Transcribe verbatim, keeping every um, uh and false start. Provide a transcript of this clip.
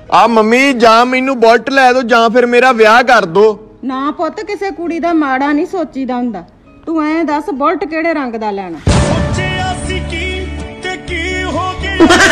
आ mummy जा मैनू bullet लै दो जां फिर मेरा विआह कर दो। ना पुत्त किसे कुड़ी दा माड़ा नहीं सोचीदा हुंदा। तू ऐ दस बुलेट किहड़े रंग दा लैना?